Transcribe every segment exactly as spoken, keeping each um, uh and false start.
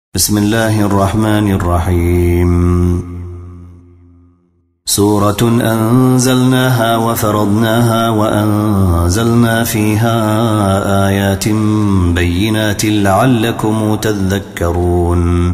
بسم الله الرحمن الرحيم. سورة أنزلناها وفرضناها وأنزلنا فيها آيات بينات لعلكم تذكرون.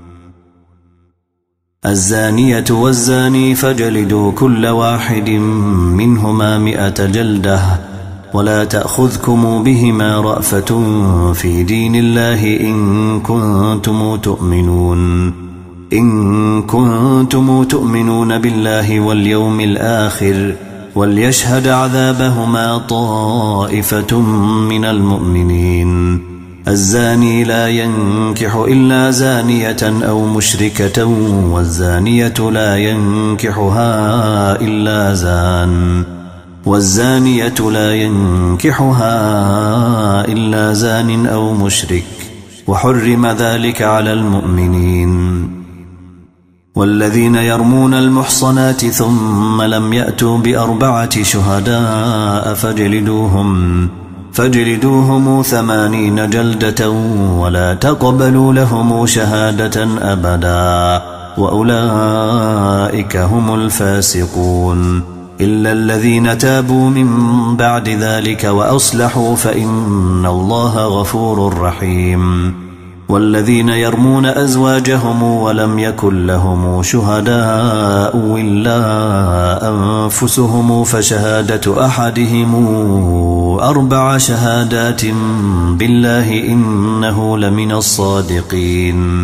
الزانية والزاني فاجلدوا كل واحد منهما مئة جلدة ولا تأخذكم بهما رأفة في دين الله إن كنتم تؤمنون إن كنتم تؤمنون بالله واليوم الآخر وليشهد عذابهما طائفة من المؤمنين. الزاني لا ينكح إلا زانية أو مشركة والزانية لا ينكحها إلا زان والزانية لا ينكحها إلا زان أو مشرك وحرم ذلك على المؤمنين. والذين يرمون المحصنات ثم لم يأتوا بأربعة شهداء فاجلدوهم فاجلدوهم ثمانين جلدة ولا تقبلوا لهم شهادة أبدا وأولئك هم الفاسقون إلا الذين تابوا من بعد ذلك وأصلحوا فإن الله غفور رحيم. والذين يرمون أزواجهم ولم يكن لهم شهداء إلا أنفسهم فشهادة أحدهم أربع شهادات بالله إنه لمن الصادقين.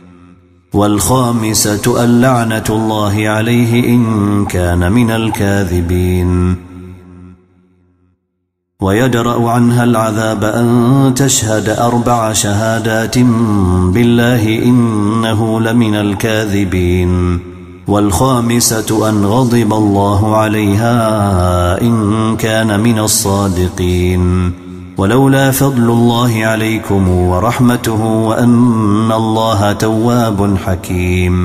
والخامسة اللعنة الله عليه إن كان من الكاذبين. ويدرأ عنها العذاب أن تشهد أربع شهادات بالله إنه لمن الكاذبين. والخامسة أن غضب الله عليها إن كان من الصادقين. ولولا فضل الله عليكم ورحمته وأن الله تواب حكيم.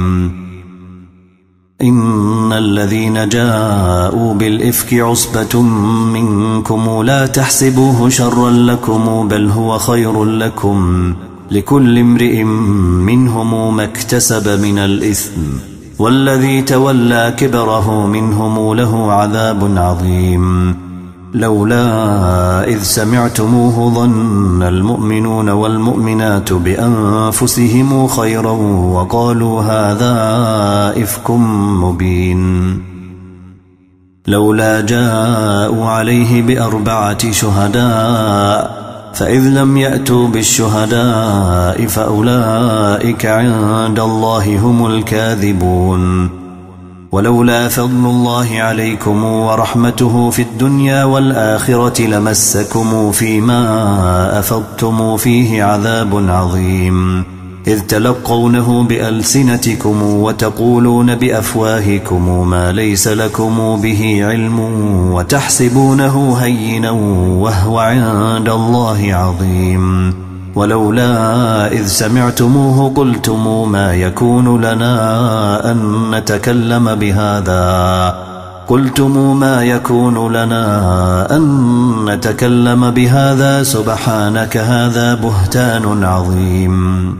إن الذين جاءوا بالإفك عصبة منكم لا تحسبوه شرا لكم بل هو خير لكم لكل امرئ منهم ما اكتسب من الإثم والذي تولى كبره منهم له عذاب عظيم. لولا إذ سمعتموه ظن المؤمنون والمؤمنات بأنفسهم خيرا وقالوا هذا إفك مبين. لولا جاءوا عليه بأربعة شهداء فإذ لم يأتوا بالشهداء فأولئك عند الله هم الكاذبون. ولولا فضل الله عليكم ورحمته في الدنيا والآخرة لمسكم فيما أفضتم فيه عذاب عظيم إذ تلقونه بألسنتكم وتقولون بأفواهكم ما ليس لكم به علم وتحسبونه هينا وهو عند الله عظيم. ولولا إذ سمعتموه قلتم ما يكون لنا أن نتكلم بهذا قلتم ما يكون لنا أن نتكلم بهذا سبحانك هذا بهتان عظيم.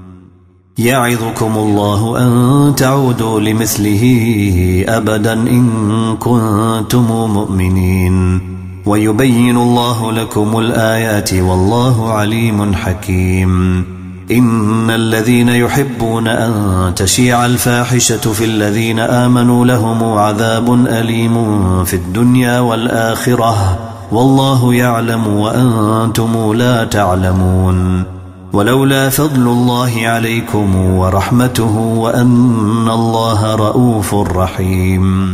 يعظكم الله أن تعودوا لمثله أبدا إن كنتم مؤمنين ويبين الله لكم الآيات والله عليم حكيم. إن الذين يحبون أن تشيع الفاحشة في الذين آمنوا لهم عذاب أليم في الدنيا والآخرة والله يعلم وأنتم لا تعلمون. ولولا فضل الله عليكم ورحمته وأن الله رؤوف رحيم.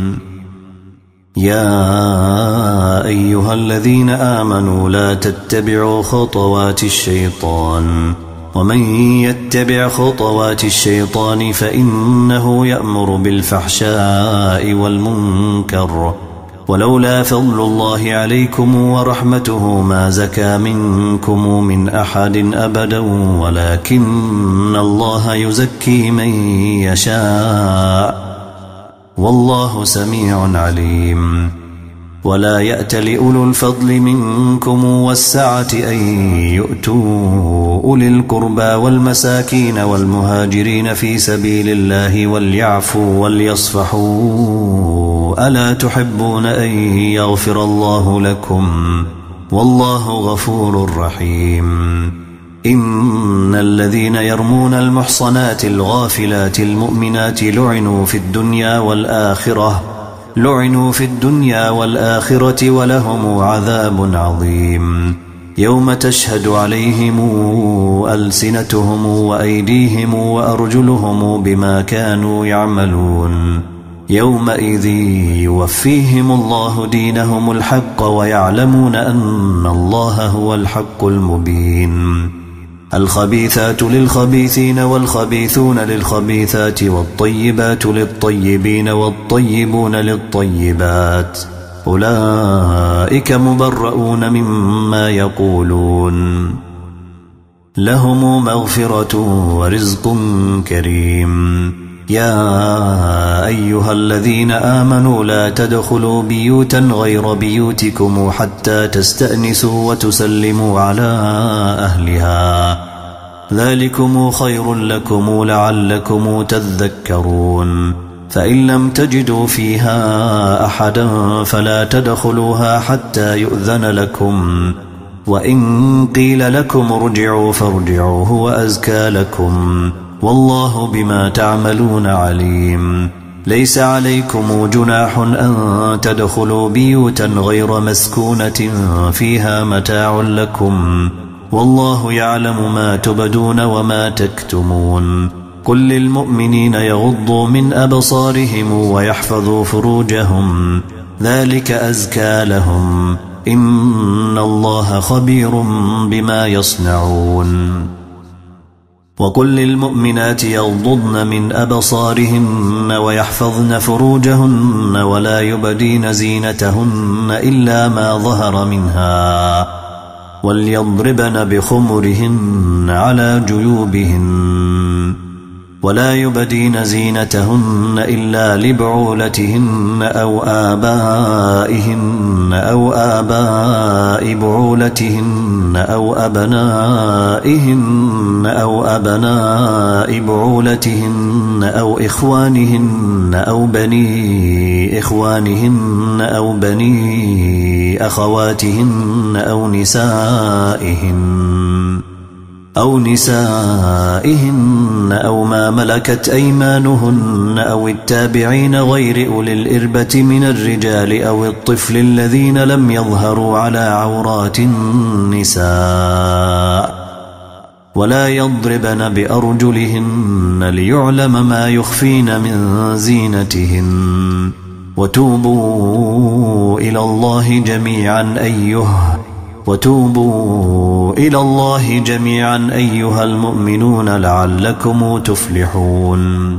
يا أيها الذين آمنوا لا تتبعوا خطوات الشيطان ومن يتبع خطوات الشيطان فإنه يأمر بالفحشاء والمنكر. ولولا فضل الله عليكم ورحمته ما زكى منكم من أحد أبدا ولكن الله يزكي من يشاء والله سميع عليم. ولا يأتل أولو الفضل منكم والسعة أن يؤتوا أولي القربى والمساكين والمهاجرين في سبيل الله وليعفوا وليصفحوا ألا تحبون أن يغفر الله لكم والله غفور رحيم إن الذين يرمون المحصنات الغافلات المؤمنات لعنوا في الدنيا والآخرة لعنوا في الدنيا والآخرة ولهم عذاب عظيم يوم تشهد عليهم ألسنتهم وأيديهم وأرجلهم بما كانوا يعملون يومئذ يوفيهم الله دينهم الحق ويعلمون أن الله هو الحق المبين الخبيثات للخبيثين والخبيثون للخبيثات والطيبات للطيبين والطيبون للطيبات أولئك مبرؤون مما يقولون لهم مغفرة ورزق كريم يا أيها الذين آمنوا لا تدخلوا بيوتا غير بيوتكم حتى تستأنسوا وتسلموا على أهلها ذلكم خير لكم لعلكم تذكرون فإن لم تجدوا فيها أحدا فلا تدخلوها حتى يؤذن لكم وإن قيل لكم ارجعوا فارجعوا هو أزكى لكم والله بما تعملون عليم ليس عليكم جناح أن تدخلوا بيوتا غير مسكونة فيها متاع لكم والله يعلم ما تبدون وما تكتمون قل للمؤمنين يغضوا من أبصارهم ويحفظوا فروجهم ذلك أزكى لهم إن الله خبير بما يصنعون وقل للمؤمنات يغضضن من أبصارهن ويحفظن فروجهن ولا يبدين زينتهن إلا ما ظهر منها وليضربن بخمرهن على جيوبهن ولا يبدين زينتهن إلا لبعولتهن أو آبائهن أو آباء بعولتهن أو أبنائهن أو أبناء بعولتهن أو إخوانهن أو بني إخوانهن أو بني أخواتهن أو نسائهن أو نسائهن أو ما ملكت أيمانهن أو التابعين غير أولي الإربة من الرجال أو الطفل الذين لم يظهروا على عورات النساء ولا يضربن بأرجلهن ليعلم ما يخفين من زينتهن وتوبوا إلى الله جميعا أيها وتوبوا إلى الله جميعا أيها المؤمنون لعلكم تفلحون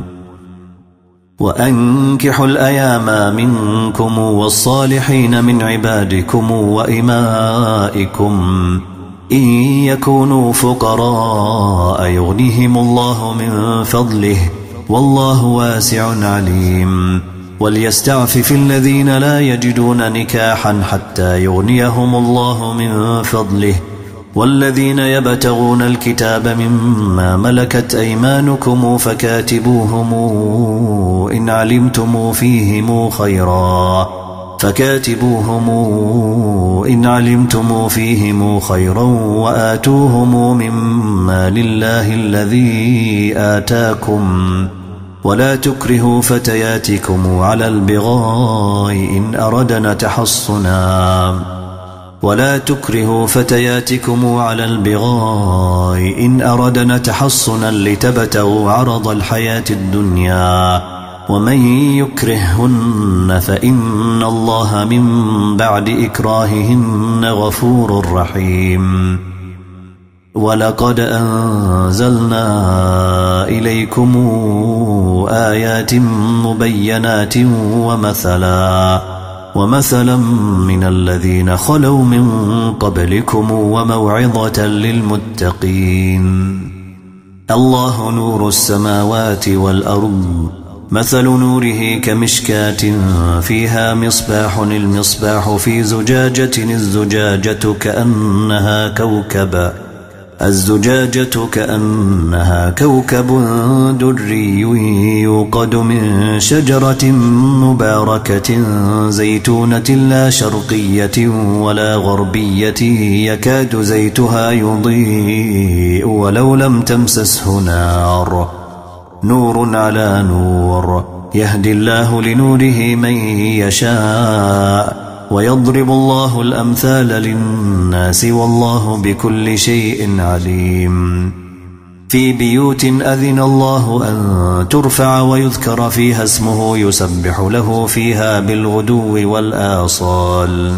وأنكحوا الأيام منكم والصالحين من عبادكم وإمائكم إن يكونوا فقراء يغنيهم الله من فضله والله واسع عليم وليستعفف الذين لا يجدون نكاحا حتى يغنيهم الله من فضله والذين يبتغون الكتاب مما ملكت أيمانكم فكاتبوهم إن علمتم فيهم خيرا فكاتبوهم إن علمتم فيهم خيرا وآتوهم مما لله الذي آتاكم ولا تكرهوا فتياتكم على البغاء إن أردنا تحصنا ولا تكرهوا فتياتكم على البغاء إن أردنا تحصنا لتبتغوا عرض الحياة الدنيا ومن يكرههن فإن الله من بعد إكراههن غفور رحيم ولقد أنزلنا إليكم آيات مبينات ومثلا ومثلا من الذين خلوا من قبلكم وموعظة للمتقين الله نور السماوات والأرض مثل نوره كمشكاة فيها مصباح، المصباح في زجاجة، الزجاجة كأنها كوكب الزجاجة كأنها كوكب دري يوقد من شجرة مباركة زيتونة لا شرقية ولا غربية يكاد زيتها يضيء ولو لم تمسسه نار، نور على نور، يهدي الله لنوره من يشاء ويضرب الله الأمثال للناس والله بكل شيء عليم. في بيوت أذن الله أن ترفع ويذكر فيها اسمه يسبح له فيها بالغدو والآصال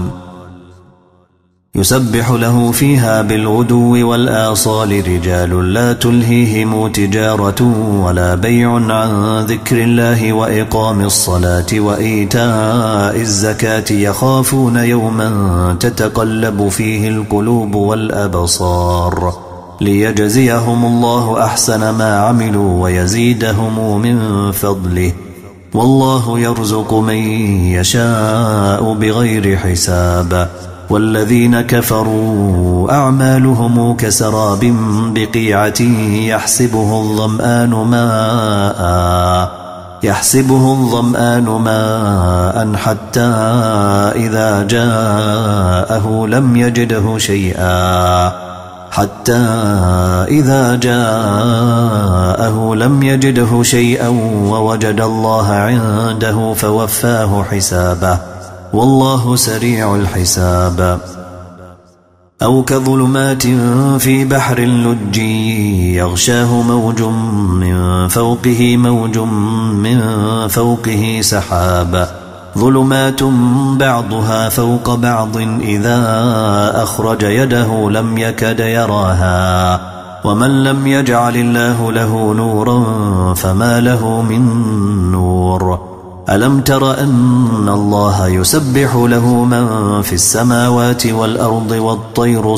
يسبح له فيها بالغدو والآصال رجال لا تلهيهم تجارة ولا بيع عن ذكر الله وإقام الصلاة وإيتاء الزكاة يخافون يوما تتقلب فيه القلوب والأبصار ليجزيهم الله أحسن ما عملوا ويزيدهم من فضله والله يرزق من يشاء بغير حساب. والذين كفروا أعمالهم كسراب بقيعة يحسبه الظمآن ماء يحسبه الظمآن ماء حتى إذا جاءه لم يجده شيئا حتى إذا جاءه لم يجده شيئا ووجد الله عنده فوفاه حسابه والله سريع الحساب. أو كظلمات في بحر لجي يغشاه موج من فوقه موج من فوقه سحاب ظلمات بعضها فوق بعض إذا أخرج يده لم يكد يراها ومن لم يجعل الله له نورا فما له من نور. ألم تر أن الله يسبح له من في السماوات والأرض والطير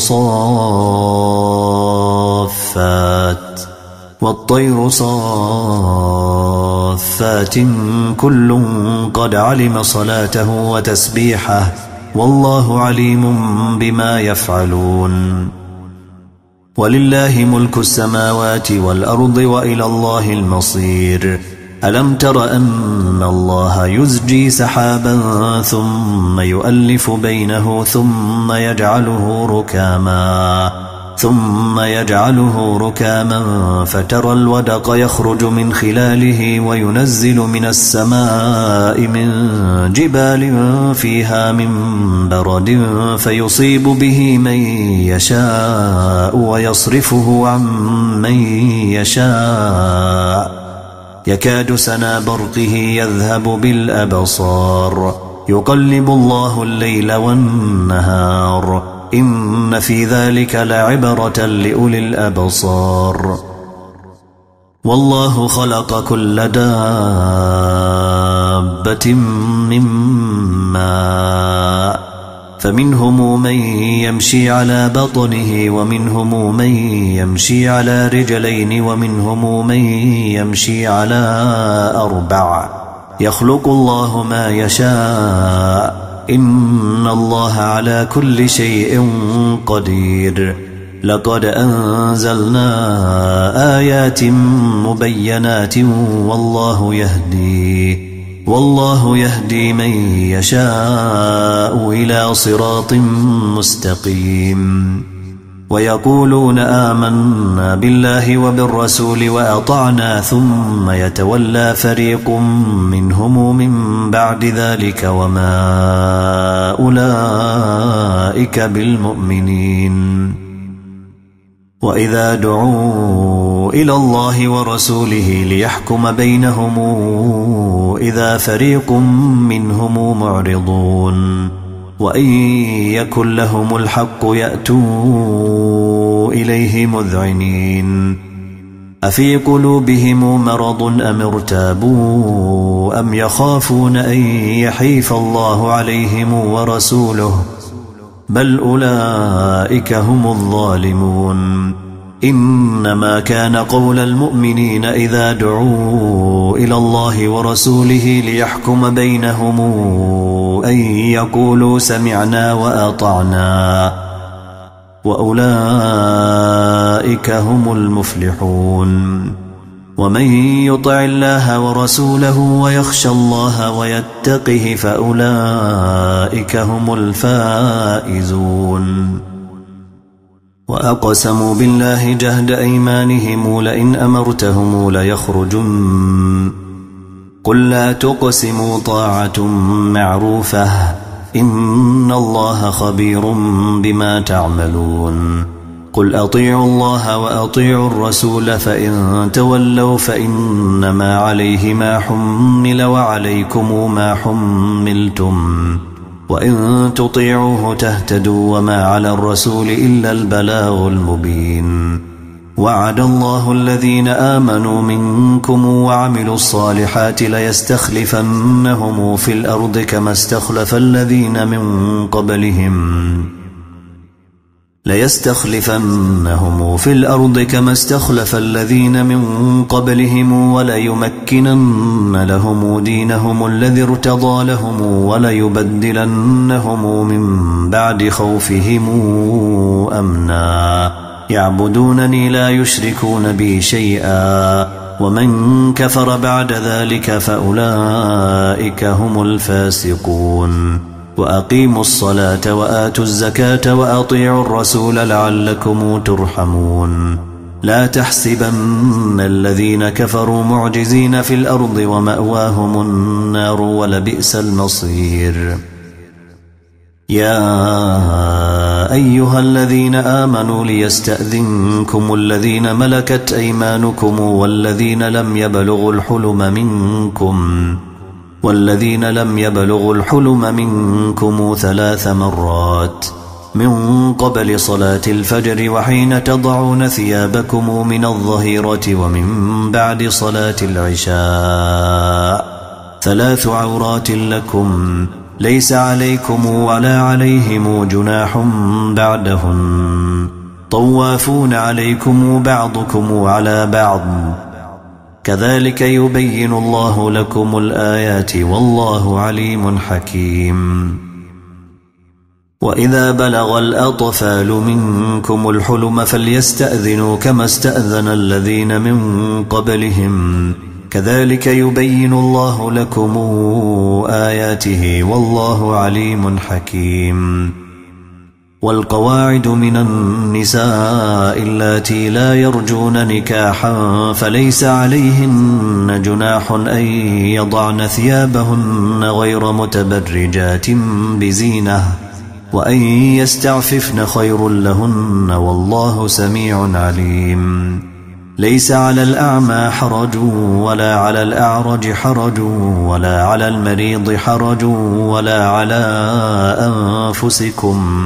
صافات والطير صافات كل قد علم صلاته وتسبيحه والله عليم بما يفعلون. ولله ملك السماوات والأرض وإلى الله المصير. ألم تر أن الله يزجي سحابا ثم يؤلف بينه ثم يجعله ركاما ثم يجعله ركاما فترى الودق يخرج من خلاله وينزل من السماء من جبال فيها من برد فيصيب به من يشاء ويصرفه عن من يشاء يكاد سنا برقه يذهب بالأبصار يقلب الله الليل والنهار إن في ذلك لعبرة لأولي الأبصار. والله خلق كل دابة من ماء فمنهم من يمشي على بطنه ومنهم من يمشي على رجلين ومنهم من يمشي على أربع يخلق الله ما يشاء إن الله على كل شيء قدير. لقد أنزلنا آيات مبينات والله يهدي والله يهدي من يشاء إلى صراط مستقيم. ويقولون آمنا بالله وبالرسول وأطعنا ثم يتولى فريق منهم من بعد ذلك وما أولئك بالمؤمنين. وإذا دعوا إلى الله ورسوله ليحكم بينهم إذا فريق منهم معرضون وإن يكن لهم الحق يأتوا إليه مذعنين. أفي قلوبهم مرض أم ارتابوا أم يخافون أن يحيف الله عليهم ورسوله بل أولئك هم الظالمون. إنما كان قول المؤمنين إذا دعوا إلى الله ورسوله ليحكم بينهم أن يقولوا سمعنا وأطعنا وأولئك هم المفلحون ومن يطع الله ورسوله ويخشى الله ويتقه فأولئك هم الفائزون وأقسموا بالله جهد أيمانهم لئن أمرتهم ليخرجن قل لا تقسموا طاعة معروفة إن الله خبير بما تعملون قل أطيعوا الله وأطيعوا الرسول فإن تولوا فإنما عليه ما حمل وعليكم ما حملتم وإن تطيعوه تهتدوا وما على الرسول إلا البلاغ المبين وعد الله الذين آمنوا منكم وعملوا الصالحات ليستخلفنهم في الأرض كما استخلف الذين من قبلهم ليستخلفنهم في الأرض كما استخلف الذين من قبلهم وليمكنن لهم دينهم الذي ارتضى لهم وليبدلنهم من بعد خوفهم أمنا يعبدونني لا يشركون بي شيئا ومن كفر بعد ذلك فأولئك هم الفاسقون وأقيموا الصلاة وآتوا الزكاة وأطيعوا الرسول لعلكم ترحمون لا تحسبن الذين كفروا معجزين في الأرض ومأواهم النار ولبئس المصير يا أيها الذين آمنوا ليستأذنكم الذين ملكت أيمانكم والذين لم يبلغوا الحلم منكم والذين لم يبلغوا الحلم منكم ثلاث مرات من قبل صلاة الفجر وحين تضعون ثيابكم من الظهيرة ومن بعد صلاة العشاء ثلاث عورات لكم ليس عليكم ولا عليهم جناح بعدهن طوافون عليكم بعضكم على بعض كذلك يبين الله لكم الآيات والله عليم حكيم وإذا بلغ الأطفال منكم الحلم فليستأذنوا كما استأذن الذين من قبلهم كذلك يبين الله لكم آياته والله عليم حكيم والقواعد من النساء اللاتي لا يرجون نكاحا فليس عليهن جناح أن يضعن ثيابهن غير متبرجات بزينة وأن يستعففن خير لهن والله سميع عليم ليس على الأعمى حرج ولا على الأعرج حرج ولا على المريض حرج ولا على أنفسكم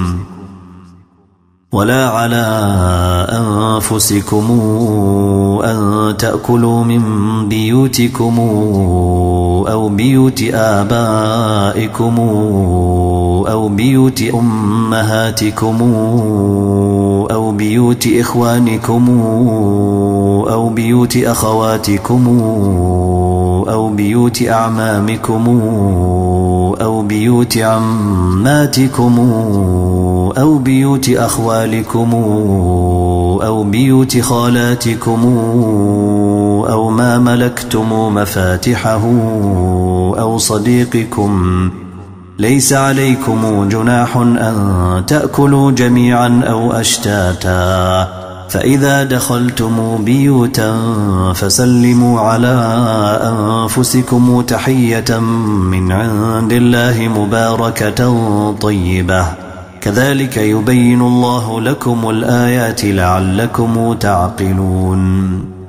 ولا على أنفسكم أن تأكلوا من بيوتكم أو بيوت آبائكم أو بيوت أمهاتكم أو بيوت إخوانكم أو بيوت أخواتكم أو بيوت أعمامكم أو بيوت عماتكم أو بيوت أخوالكم أو بيوت خالاتكم أو ما ملكتم مفاتحه أو صديقكم ليس عليكم جناح أن تأكلوا جميعا أو أشتاتا فإذا دخلتم بيوتا فسلموا على أنفسكم تحية من عند الله مباركة طيبة كذلك يبين الله لكم الآيات لعلكم تعقلون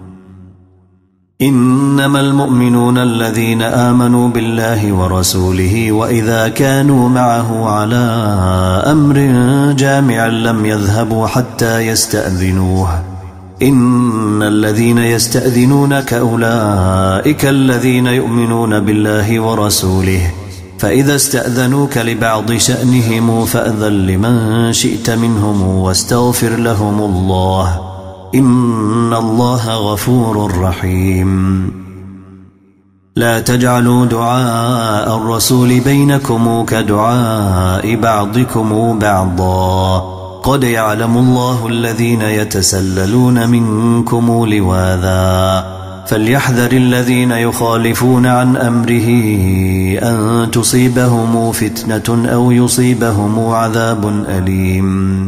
إنما المؤمنون الذين آمنوا بالله ورسوله وإذا كانوا معه على أمر جامع لم يذهبوا حتى يستأذنوه إن الذين يستأذنونك أولئك الذين يؤمنون بالله ورسوله فإذا استأذنوك لبعض شأنهم فأذن لمن شئت منهم واستغفر لهم الله إن الله غفور رحيم. لا تجعلوا دعاء الرسول بينكم كدعاء بعضكم بعضا قد يعلم الله الذين يتسللون منكم لواذا فليحذر الذين يخالفون عن أمره أن تصيبهم فتنة أو يصيبهم عذاب أليم.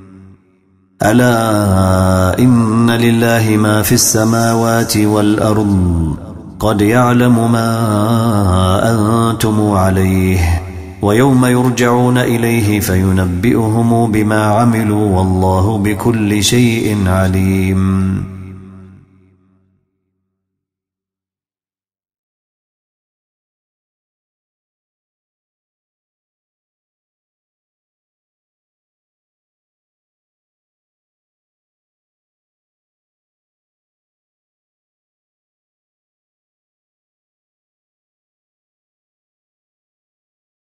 ألا إن لله ما في السماوات والأرض قد يعلم ما أنتم عليه ويوم يرجعون إليه فينبئهم بما عملوا والله بكل شيء عليم.